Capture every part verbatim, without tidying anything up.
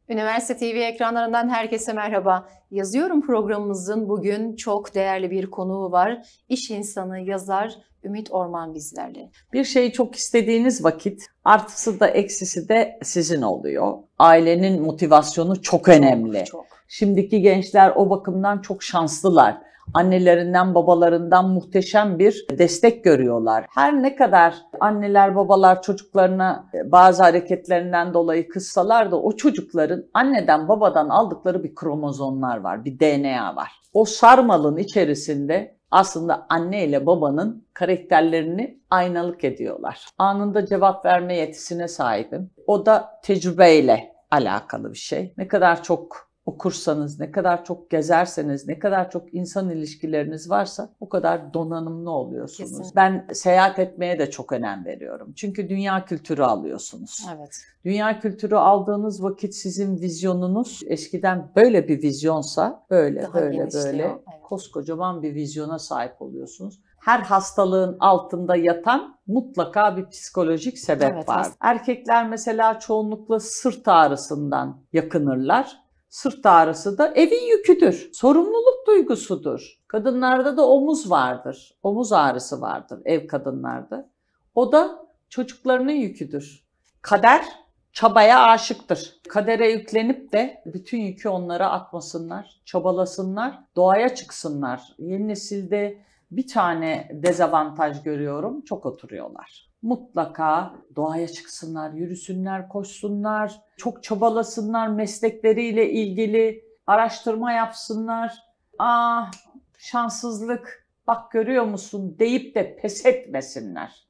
Üniversite T V ekranlarından herkese merhaba. Yazıyorum programımızın bugün çok değerli bir konuğu var. İş insanı, yazar Ümit Orman bizlerle. Bir şeyi çok istediğiniz vakit artısı da eksisi de sizin oluyor. Ailenin motivasyonu çok önemli. Çok, çok. Şimdiki gençler o bakımdan çok şanslılar. Annelerinden, babalarından muhteşem bir destek görüyorlar. Her ne kadar anneler, babalar çocuklarına bazı hareketlerinden dolayı kızsalar da o çocukların anneden, babadan aldıkları bir kromozomlar var, bir D N A var. O sarmalın içerisinde aslında anne ile babanın karakterlerini aynalık ediyorlar. Anında cevap verme yetisine sahibim. O da tecrübeyle alakalı bir şey. Ne kadar çok okursanız, ne kadar çok gezerseniz, ne kadar çok insan ilişkileriniz varsa o kadar donanımlı oluyorsunuz. Kesinlikle. Ben seyahat etmeye de çok önem veriyorum. Çünkü dünya kültürü alıyorsunuz. Evet. Dünya kültürü aldığınız vakit sizin vizyonunuz eskiden böyle bir vizyonsa böyle Daha böyle genişliyor, böyle evet. koskocaman bir vizyona sahip oluyorsunuz. Her hastalığın altında yatan mutlaka bir psikolojik sebep Evet, var. hast- Erkekler mesela çoğunlukla sırt ağrısından yakınırlar. Sırt ağrısı da evin yüküdür. Sorumluluk duygusudur. Kadınlarda da omuz vardır. Omuz ağrısı vardır ev kadınlarda. O da çocuklarının yüküdür. Kader çabaya aşıktır. Kadere yüklenip de bütün yükü onlara atmasınlar, çabalasınlar, doğaya çıksınlar. Yeni nesilde bir tane dezavantaj görüyorum, çok oturuyorlar. Mutlaka doğaya çıksınlar, yürüsünler, koşsunlar, çok çabalasınlar, meslekleriyle ilgili araştırma yapsınlar. Ah şanssızlık, bak görüyor musun deyip de pes etmesinler.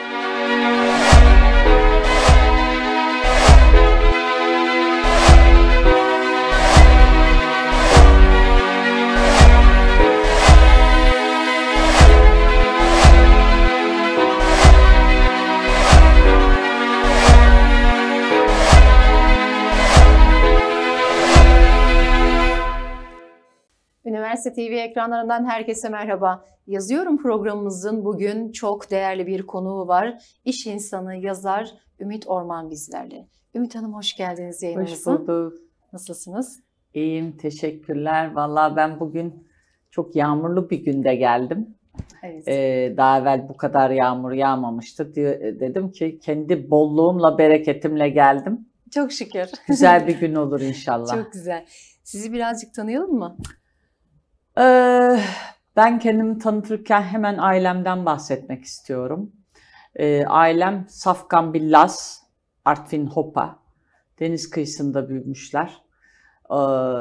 Üniversite T V ekranlarından herkese merhaba. Yazıyorum programımızın bugün çok değerli bir konuğu var. İş insanı, yazar Ümit Orman bizlerle. Ümit Hanım hoş geldiniz yayınımıza. Hoş bulduk. Nasılsınız? İyiyim, teşekkürler. Vallahi ben bugün çok yağmurlu bir günde geldim. Evet. Ee, daha evvel bu kadar yağmur yağmamıştı. Diye, dedim ki kendi bolluğumla, bereketimle geldim. Çok şükür. Güzel bir gün olur inşallah. Çok güzel. Sizi birazcık tanıyalım mı? Ee, ben kendimi tanıtırken hemen ailemden bahsetmek istiyorum. Ee, ailem Safkan Billas, Artvin Hopa. Deniz kıyısında büyümüşler. Ee,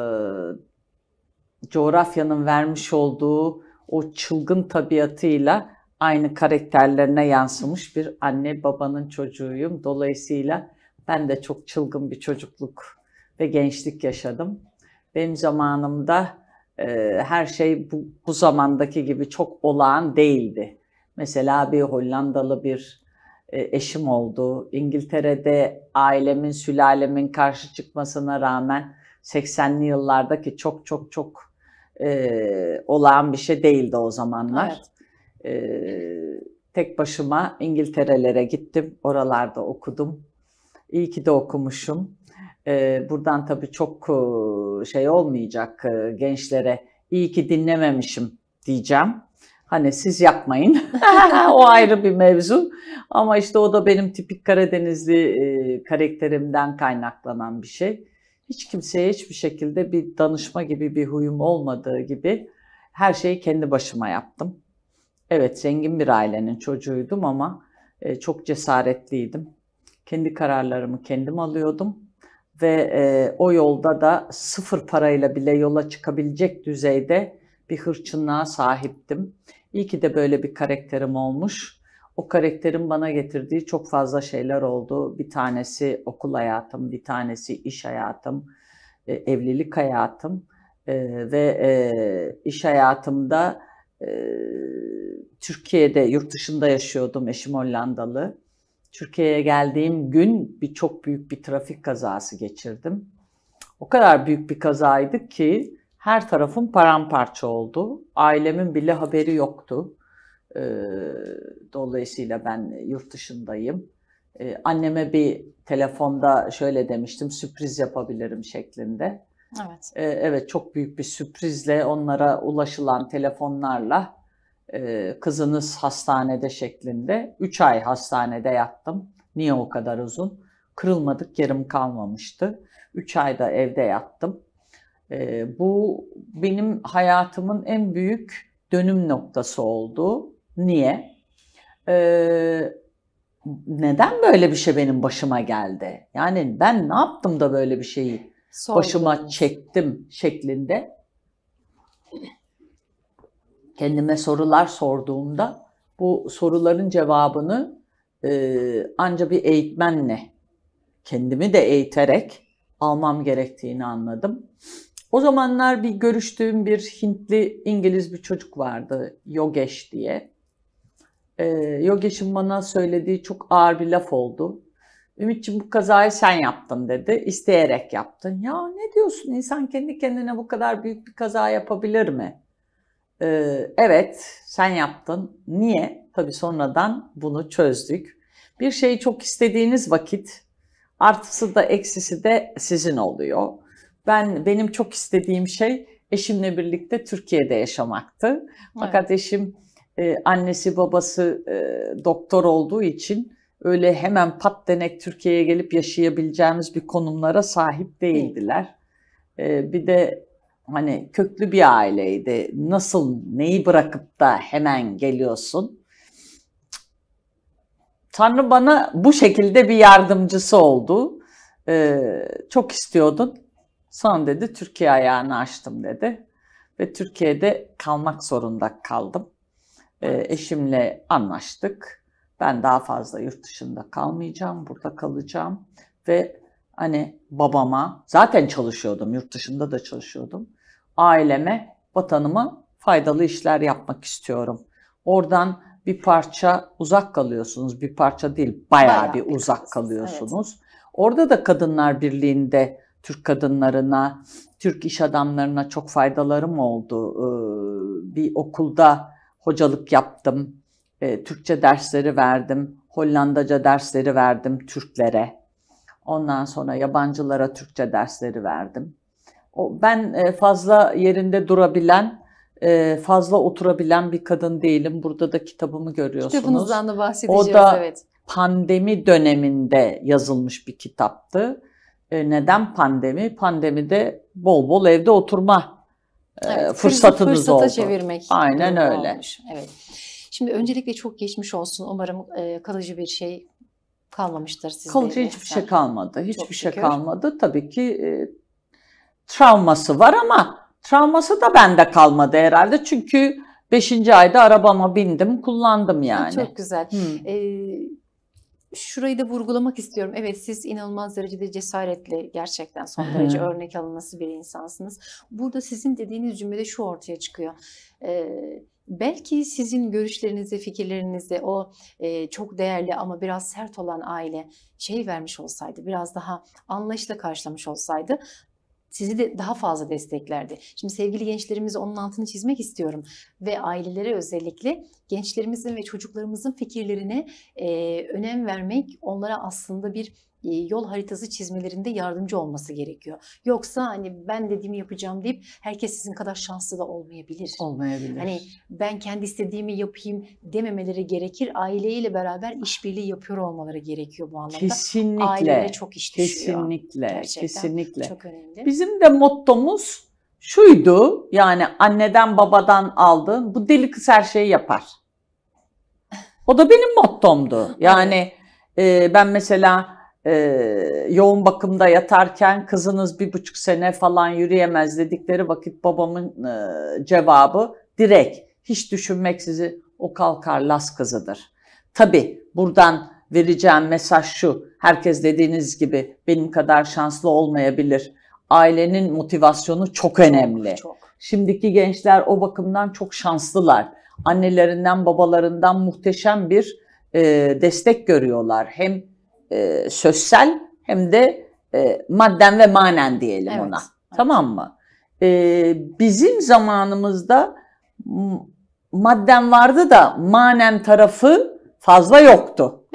coğrafyanın vermiş olduğu o çılgın tabiatıyla aynı karakterlerine yansımış bir anne babanın çocuğuyum. Dolayısıyla ben de çok çılgın bir çocukluk ve gençlik yaşadım. Benim zamanımda e, her şey bu, bu zamandaki gibi çok olağan değildi. Mesela bir Hollandalı bir e, eşim oldu. İngiltere'de ailemin, sülalemin karşı çıkmasına rağmen seksenli yıllardaki çok çok çok e, olağan bir şey değildi o zamanlar. Evet. E, tek başıma İngiltere'lere gittim. Oralarda okudum. İyi ki de okumuşum. E, buradan tabii çok e, şey olmayacak e, gençlere. İyi ki dinlememişim diyeceğim. Hani siz yapmayın. O ayrı bir mevzu. Ama işte o da benim tipik Karadenizli e, karakterimden kaynaklanan bir şey. Hiç kimseye hiçbir şekilde bir danışma gibi bir huyum olmadığı gibi her şeyi kendi başıma yaptım. Evet, zengin bir ailenin çocuğuydum ama e, çok cesaretliydim. Kendi kararlarımı kendim alıyordum ve e, o yolda da sıfır parayla bile yola çıkabilecek düzeyde bir hırçınlığa sahiptim. İyi ki de böyle bir karakterim olmuş. O karakterin bana getirdiği çok fazla şeyler oldu. Bir tanesi okul hayatım, bir tanesi iş hayatım, e, evlilik hayatım e, ve e, iş hayatımda e, Türkiye'de, yurt dışında yaşıyordum, eşim Hollandalı. Türkiye'ye geldiğim gün bir çok büyük bir trafik kazası geçirdim. O kadar büyük bir kazaydı ki her tarafım paramparça oldu. Ailemin bile haberi yoktu. Dolayısıyla ben yurt dışındayım. Ee, anneme bir telefonda şöyle demiştim, sürpriz yapabilirim şeklinde. Evet. Ee, evet, çok büyük bir sürprizle onlara ulaşılan telefonlarla e, kızınız hastanede şeklinde. üç ay hastanede yattım. Niye o kadar uzun? Kırılmadık, yarım kalmamıştı. üç ayda evde yattım. Ee, bu benim hayatımın en büyük dönüm noktası oldu. Niye? Ee, neden böyle bir şey benim başıma geldi? Yani ben ne yaptım da böyle bir şeyi başıma Sorguladınız. çektim şeklinde kendime sorular sorduğumda bu soruların cevabını e, anca bir eğitmenle, kendimi de eğiterek almam gerektiğini anladım. O zamanlar bir görüştüğüm bir Hintli İngiliz bir çocuk vardı, Yogesh diye. Ee, Yogesh'in bana söylediği çok ağır bir laf oldu. Ümitciğim, bu kazayı sen yaptın dedi. İsteyerek yaptın. Ya ne diyorsun? İnsan kendi kendine bu kadar büyük bir kaza yapabilir mi? Ee, evet, sen yaptın. Niye? Tabii sonradan bunu çözdük. Bir şeyi çok istediğiniz vakit artısı da eksisi de sizin oluyor. Ben benim çok istediğim şey eşimle birlikte Türkiye'de yaşamaktı. Fakat evet. eşim e, annesi babası e, doktor olduğu için öyle hemen pat denek Türkiye'ye gelip yaşayabileceğimiz bir konumlara sahip değildiler. E, bir de hani köklü bir aileydi. Nasıl, neyi bırakıp da hemen geliyorsun? Tanrı bana bu şekilde bir yardımcısı oldu. Ee, çok istiyordun. Sonra dedi Türkiye ayağını açtım dedi. Ve Türkiye'de kalmak zorunda kaldım. Ee, eşimle anlaştık. Ben daha fazla yurt dışında kalmayacağım. Burada kalacağım. Ve hani babama, zaten çalışıyordum. Yurt dışında da çalışıyordum. Aileme, vatanıma faydalı işler yapmak istiyorum. Oradan bir parça uzak kalıyorsunuz. Bir parça değil, bayağı, bayağı bir uzak kalıyorsunuz. Evet. Orada da Kadınlar Birliği'nde Türk kadınlarına, Türk iş adamlarına çok faydalarım oldu. Bir okulda hocalık yaptım. Türkçe dersleri verdim. Hollandaca dersleri verdim Türklere. Ondan sonra yabancılara Türkçe dersleri verdim. Ben fazla yerinde durabilen, fazla oturabilen bir kadın değilim. Burada da kitabımı görüyorsunuz. Kitabınızdan da bahsedeceğiz. O da evet. pandemi döneminde yazılmış bir kitaptı. Neden pandemi? Pandemide bol bol evde oturma evet, fırsatınız fırsata oldu. çevirmek. Aynen öyle. Olmuş. Evet. Şimdi öncelikle çok geçmiş olsun. Umarım kalıcı bir şey kalmamıştır sizde. Kalıcı hiçbir şey kalmadı. Hiçbir çok şey şükür. kalmadı. Tabii ki e, travması var ama travması da bende kalmadı herhalde. Çünkü beşinci ayda arabama bindim, kullandım yani. Çok güzel. Hmm. Ee, şurayı da vurgulamak istiyorum. Evet, siz inanılmaz derecede cesaretli, gerçekten son derece örnek alınması bir insansınız. Burada sizin dediğiniz cümlede şu ortaya çıkıyor. Ee, belki sizin görüşlerinizde, fikirlerinizde o e, çok değerli ama biraz sert olan aile şey vermiş olsaydı, biraz daha anlayışla karşılamış olsaydı, sizi de daha fazla desteklerdi. Şimdi sevgili gençlerimize onun altını çizmek istiyorum. Ve ailelere özellikle gençlerimizin ve çocuklarımızın fikirlerine e, önem vermek, onlara aslında bir e, yol haritası çizmelerinde yardımcı olması gerekiyor. Yoksa hani ben dediğimi yapacağım deyip herkes sizin kadar şanslı da olmayabilir. Olmayabilir. Hani ben kendi istediğimi yapayım dememeleri gerekir. Aileyle beraber işbirliği yapıyor olmaları gerekiyor bu anlamda. Kesinlikle. Ailelere çok iş düşüyor. Kesinlikle. Gerçekten kesinlikle. çok önemli. Bizim de mottomuz şuydu, yani anneden babadan aldığın bu deli kız her şeyi yapar. O da benim mottomdu. Yani e, ben mesela e, yoğun bakımda yatarken kızınız bir buçuk sene falan yürüyemez dedikleri vakit babamın e, cevabı direkt, hiç düşünmeksizin o kalkar Las kızıdır. Tabii buradan vereceğim mesaj şu: herkes dediğiniz gibi benim kadar şanslı olmayabilir. Ailenin motivasyonu çok önemli. Çok, çok. Şimdiki gençler o bakımdan çok şanslılar. Annelerinden, babalarından muhteşem bir e, destek görüyorlar. Hem e, sözsel hem de e, madden ve manen diyelim evet, ona. Evet. Tamam mı? E, bizim zamanımızda madden vardı da manen tarafı fazla yoktu.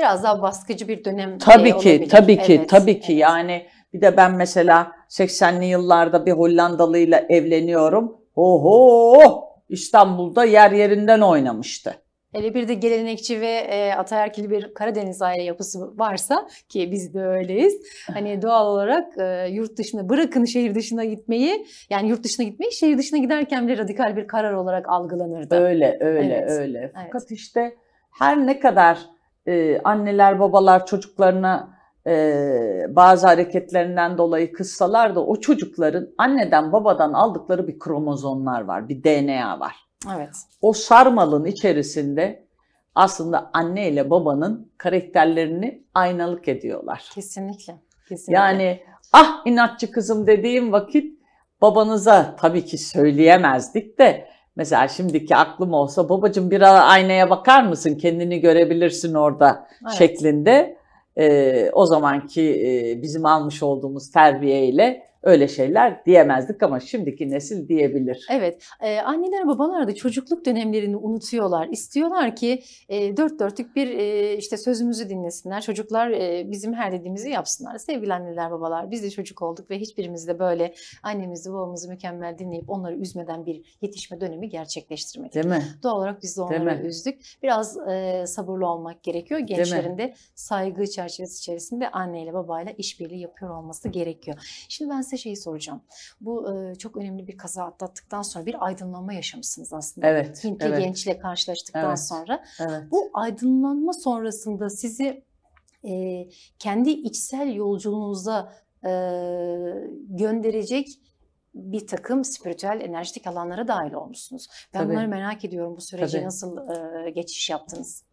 biraz daha baskıcı bir dönem Tabii e, ki, olabilir. tabii ki, Evet, tabii ki. evet. Yani bir de ben mesela seksenli yıllarda bir Hollandalıyla evleniyorum. Oho! İstanbul'da yer yerinden oynamıştı. Hele bir de gelenekçi ve e, ataerkil bir Karadeniz aile yapısı varsa, ki biz de öyleyiz. Hani doğal olarak e, yurt dışına, bırakın şehir dışına gitmeyi, yani yurt dışına gitmeyi, şehir dışına giderken bile radikal bir karar olarak algılanırdı. Öyle, öyle, Evet, öyle. evet. Fakat işte her ne kadar e, anneler, babalar çocuklarına e, bazı hareketlerinden dolayı kızsalar da o çocukların anneden, babadan aldıkları bir kromozomlar var, bir D N A var. Evet. O sarmalın içerisinde aslında anne ile babanın karakterlerini aynalık ediyorlar. Kesinlikle. Kesinlikle. Yani ah inatçı kızım dediğim vakit babanıza tabii ki söyleyemezdik de mesela şimdiki aklım olsa babacığım bir ara aynaya bakar mısın, kendini görebilirsin orada Evet. şeklinde e, o zamanki e, bizim almış olduğumuz terbiyeyle öyle şeyler diyemezdik ama şimdiki nesil diyebilir. Evet, e, anneler babalar da çocukluk dönemlerini unutuyorlar. İstiyorlar ki e, dört dörtlük bir e, işte sözümüzü dinlesinler. Çocuklar e, bizim her dediğimizi yapsınlar. Sevgili anneler babalar, biz de çocuk olduk ve hiçbirimiz de böyle annemizi babamızı mükemmel dinleyip onları üzmeden bir yetişme dönemi gerçekleştirmedik. Değil mi? Doğal olarak biz de Değil onları mi? üzdük. Biraz e, sabırlı olmak gerekiyor. Gençlerin de saygı çerçevesi içerisinde anneyle babayla işbirliği yapıyor olması gerekiyor. Şimdi ben size şeyi soracağım. Bu e, çok önemli bir kaza atlattıktan sonra bir aydınlanma yaşamışsınız aslında. Evet. Hintli evet. gençle karşılaştıktan Evet. sonra. Evet. Bu aydınlanma sonrasında sizi e, kendi içsel yolculuğunuza e, gönderecek bir takım spiritüel, enerjitik alanlara dahil olmuşsunuz. Ben Tabii. bunları merak ediyorum. Bu süreci Tabii. nasıl e, geçiş yaptınız?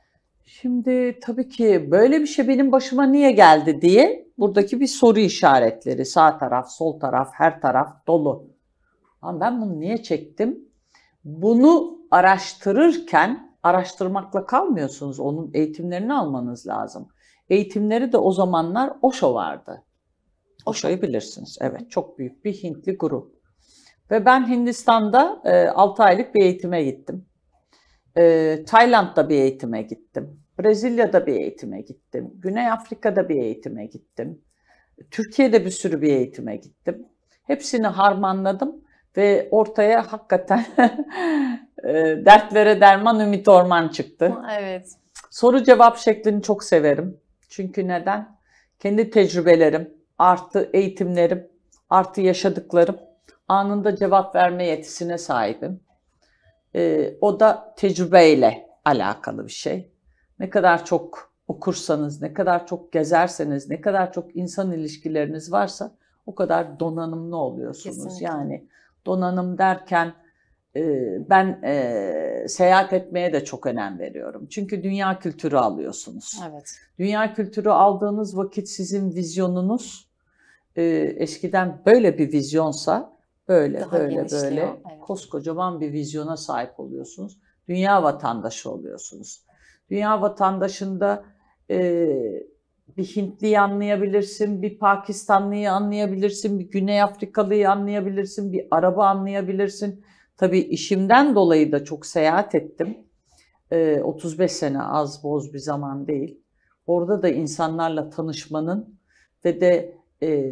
Şimdi tabii ki böyle bir şey benim başıma niye geldi diye buradaki bir soru işaretleri. Sağ taraf, sol taraf, her taraf dolu. Ama ben bunu niye çektim? Bunu araştırırken araştırmakla kalmıyorsunuz. Onun eğitimlerini almanız lazım. Eğitimleri de o zamanlar Osho vardı. Osho'yu bilirsiniz. Evet, çok büyük bir Hintli grup. Ve ben Hindistan'da e, altı aylık bir eğitime gittim. E, Tayland'da bir eğitime gittim. Brezilya'da bir eğitime gittim. Güney Afrika'da bir eğitime gittim. Türkiye'de bir sürü bir eğitime gittim. Hepsini harmanladım ve ortaya hakikaten e, dertlere derman Ümit Orman çıktı. Evet. Soru cevap şeklini çok severim. Çünkü neden? Kendi tecrübelerim, artı eğitimlerim, artı yaşadıklarım, anında cevap verme yetisine sahibim. Ee, o da tecrübeyle alakalı bir şey. Ne kadar çok okursanız, ne kadar çok gezerseniz, ne kadar çok insan ilişkileriniz varsa o kadar donanımlı oluyorsunuz. Kesinlikle. Yani donanım derken e, ben e, seyahat etmeye de çok önem veriyorum. Çünkü dünya kültürü alıyorsunuz. Evet. Dünya kültürü aldığınız vakit sizin vizyonunuz e, eskiden böyle bir vizyonsa böyle Daha böyle genişliyor, böyle evet. koskocaman bir vizyona sahip oluyorsunuz. Dünya vatandaşı oluyorsunuz. Dünya vatandaşında e, bir Hintliyi anlayabilirsin, bir Pakistanlıyı anlayabilirsin, bir Güney Afrikalıyı anlayabilirsin, bir Arap'ı anlayabilirsin. Tabii işimden dolayı da çok seyahat ettim. E, otuz beş sene az boz bir zaman değil. Orada da insanlarla tanışmanın ve de e,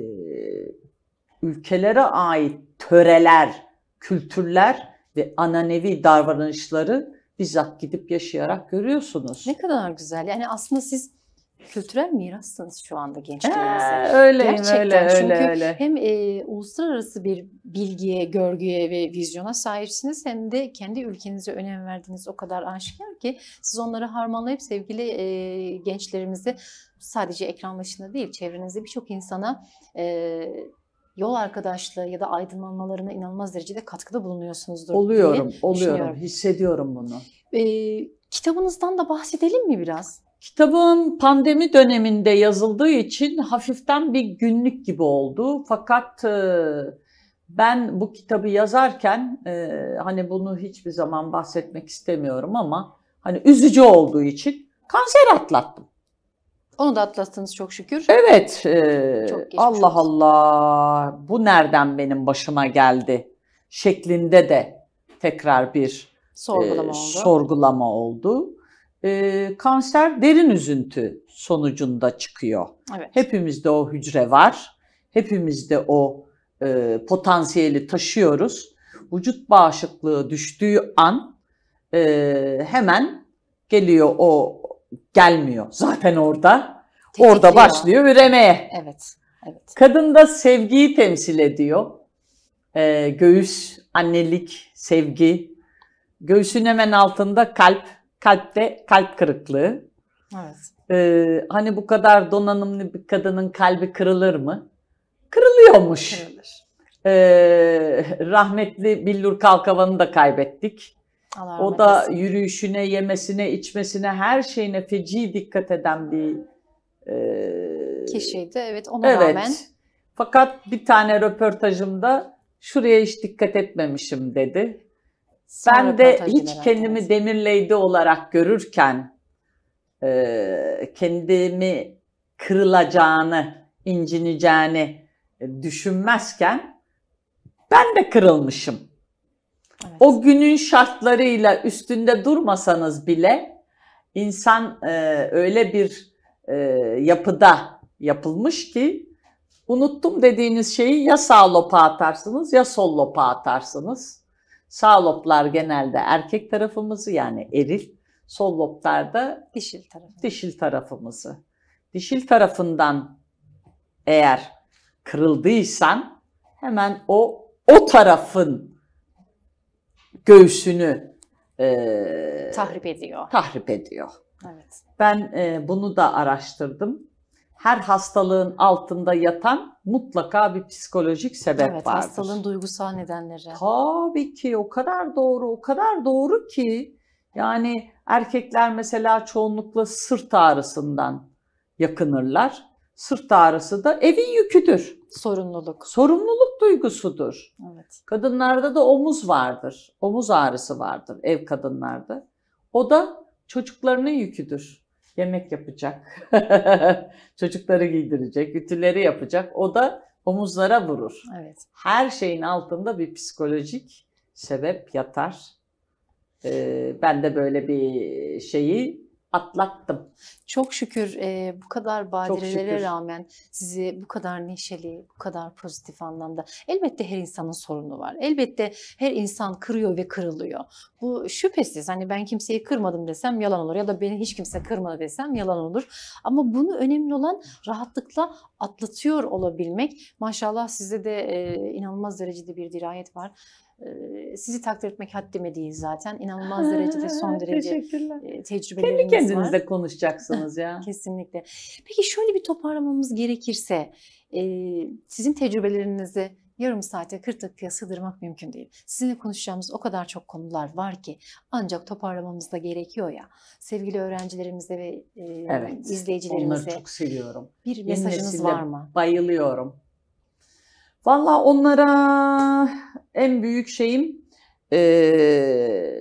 ülkelere ait töreler, kültürler ve ananevi davranışları bizzat gidip yaşayarak görüyorsunuz. Ne kadar güzel. Yani aslında siz kültürel mirassınız şu anda gençlerimize. Ee, öyleyim, Gerçekten öyle, çünkü öyle, öyle. hem e, uluslararası bir bilgiye, görgüye ve vizyona sahipsiniz hem de kendi ülkenize önem verdiğiniz o kadar aşikar ki siz onları harmanlayıp sevgili e, gençlerimize sadece ekran başında değil, çevrenizde birçok insana e, yol arkadaşlığı ya da aydınlanmalarına inanılmaz derecede katkıda bulunuyorsunuzdur Oluyorum, diye oluyorum. düşünüyorum. Hissediyorum bunu. E, kitabınızdan da bahsedelim mi biraz? Kitabım pandemi döneminde yazıldığı için hafiften bir günlük gibi oldu. Fakat e, ben bu kitabı yazarken e, hani bunu hiçbir zaman bahsetmek istemiyorum ama hani üzücü olduğu için kanser atlattım. Onu da atlattınız çok şükür. Evet, e, Çok geçmiş Allah olsun. Allah bu nereden benim başıma geldi şeklinde de tekrar bir Sorgulama e, oldu. sorgulama oldu. e, kanser derin üzüntü sonucunda çıkıyor. Evet. Hepimizde o hücre var. Hepimizde o e, potansiyeli taşıyoruz. Vücut bağışıklığı düştüğü an e, hemen geliyor o, gelmiyor zaten orada. Tetikliyor. Orada başlıyor üremeye. Evet. Evet. Kadın da sevgiyi temsil ediyor. E, göğüs, annelik, sevgi. Göğsün hemen altında kalp. Kalpte kalp kırıklığı. Evet. Ee, hani bu kadar donanımlı bir kadının kalbi kırılır mı? Kırılıyormuş. Kırılır. Ee, rahmetli Billur Kalkavan'ı da kaybettik. Allah O rahmet da eylesin. yürüyüşüne, yemesine, içmesine, her şeyine feci dikkat eden bir e, Kişiydi. Evet, ona evet. rağmen. Fakat bir tane röportajımda şuraya hiç dikkat etmemişim dedi. Son Ben de röportajı hiç merak kendimi ettim. Demir Lady olarak görürken e, kendimi kırılacağını, incineceğini düşünmezken ben de kırılmışım. Evet. O günün şartlarıyla üstünde durmasanız bile insan e, öyle bir e, yapıda yapılmış ki unuttum dediğiniz şeyi ya sağ lopa atarsınız ya sol lopa atarsınız. Sağ loblar genelde erkek tarafımızı yani eril, sol loblarda Dişil tarafı. dişil tarafımızı. Dişil tarafından eğer kırıldıysan hemen o o tarafın göğsünü e, Tahrip ediyor. tahrip ediyor. Evet. Ben e, bunu da araştırdım. Her hastalığın altında yatan mutlaka bir psikolojik sebep Evet, vardır. hastalığın duygusal nedenleri. Tabii ki o kadar doğru, o kadar doğru ki yani erkekler mesela çoğunlukla sırt ağrısından yakınırlar. Sırt ağrısı da evin yüküdür. Sorumluluk. Sorumluluk duygusudur. Evet. Kadınlarda da omuz vardır. Omuz ağrısı vardır ev kadınlarda. O da çocuklarının yüküdür. Yemek yapacak, çocukları giydirecek, ütüleri yapacak. O da omuzlara vurur. Evet. Her şeyin altında bir psikolojik sebep yatar. Ee, ben de böyle bir şeyi atlattım. Çok şükür e, bu kadar badirelere şükür. rağmen sizi bu kadar neşeli, bu kadar pozitif anlamda. Elbette her insanın sorunu var. Elbette her insan kırıyor ve kırılıyor. Bu şüphesiz. Hani ben kimseyi kırmadım desem yalan olur ya da beni hiç kimse kırmadı desem yalan olur. Ama bunu önemli olan rahatlıkla atlatıyor olabilmek. Maşallah sizde de e, inanılmaz derecede bir dirayet var. Sizi takdir etmek haddime değil zaten. İnanılmaz derecede son derece Teşekkürler. tecrübeleriniz Kendi kendinize var. konuşacaksınız ya. Kesinlikle. Peki şöyle bir toparlamamız gerekirse sizin tecrübelerinizi yarım saate kırk dakikaya sığdırmak mümkün değil. Sizinle konuşacağımız o kadar çok konular var ki ancak toparlamamız da gerekiyor ya. Sevgili öğrencilerimize ve Evet, izleyicilerimize onları çok seviyorum. bir Yeni mesajınız nesile var mı? Bayılıyorum. Vallahi onlara en büyük şeyim e,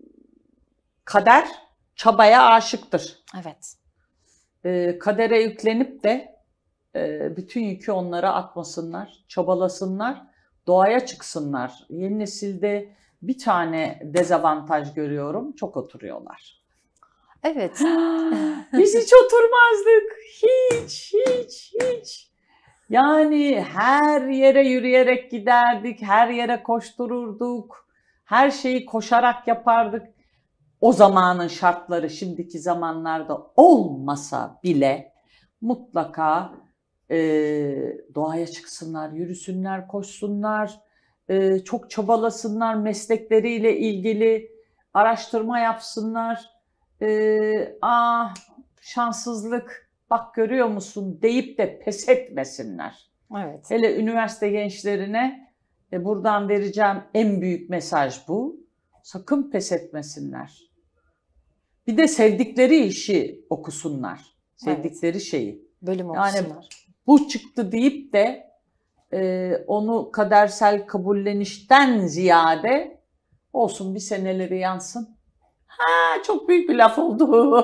kader çabaya aşıktır. Evet. E, kadere yüklenip de e, bütün yükü onlara atmasınlar, çabalasınlar, doğaya çıksınlar. Yeni nesilde bir tane dezavantaj görüyorum, çok oturuyorlar. Evet. Biz hiç oturmazdık, hiç, hiç, hiç. Yani her yere yürüyerek giderdik, her yere koştururduk, her şeyi koşarak yapardık. O zamanın şartları şimdiki zamanlarda olmasa bile mutlaka e, doğaya çıksınlar, yürüsünler, koşsunlar, e, çok çabalasınlar, meslekleriyle ilgili araştırma yapsınlar. E, ah şanssızlık, bak görüyor musun deyip de pes etmesinler. Evet. Hele üniversite gençlerine e, buradan vereceğim en büyük mesaj bu. Sakın pes etmesinler. Bir de sevdikleri işi okusunlar. Sevdikleri evet. şeyi. Bölüm yani okusunlar. Bu çıktı deyip de e, onu kadersel kabullenişten ziyade olsun bir seneleri yansın. Ha çok büyük bir laf oldu.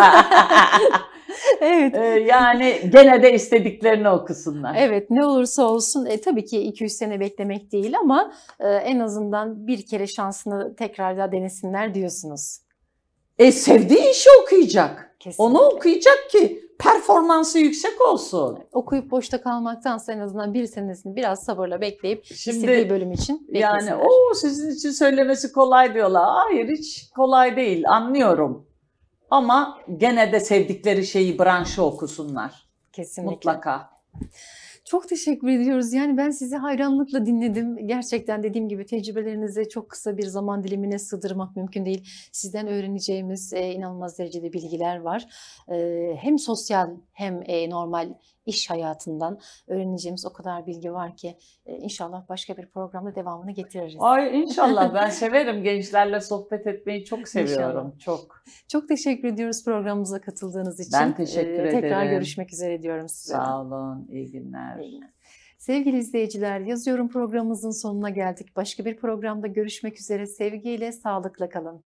Evet. Ee, yani gene de istediklerini okusunlar. Evet, ne olursa olsun e, tabii ki iki üç sene beklemek değil ama e, en azından bir kere şansını tekrar da denesinler diyorsunuz. E sevdiği işi okuyacak. Kesinlikle. Onu okuyacak ki performansı yüksek olsun. Okuyup boşta kalmaktansa en azından bir senesini biraz sabırla bekleyip Şimdi, istediği bölüm için yani beklesinler. o sizin için söylemesi kolay diyorlar. Hayır, hiç kolay değil, anlıyorum. Ama gene de sevdikleri şeyi, branşı okusunlar. Kesinlikle. Mutlaka. Çok teşekkür ediyoruz. Yani ben sizi hayranlıkla dinledim. Gerçekten dediğim gibi tecrübelerinizi çok kısa bir zaman dilimine sığdırmak mümkün değil. Sizden öğreneceğimiz e, inanılmaz derecede bilgiler var. E, hem sosyal hem e, normal iş hayatından öğreneceğimiz o kadar bilgi var ki e, inşallah başka bir programda devamını getiririz. Ay inşallah, ben severim, gençlerle sohbet etmeyi çok seviyorum. İnşallah. Çok. Çok teşekkür ediyoruz programımıza katıldığınız için. Ben teşekkür E, ederim. Tekrar görüşmek üzere diyorum size. Sağ olun, iyi günler. İyi günler. Sevgili izleyiciler, Yazıyorum programımızın sonuna geldik. Başka bir programda görüşmek üzere. Sevgiyle, sağlıkla kalın.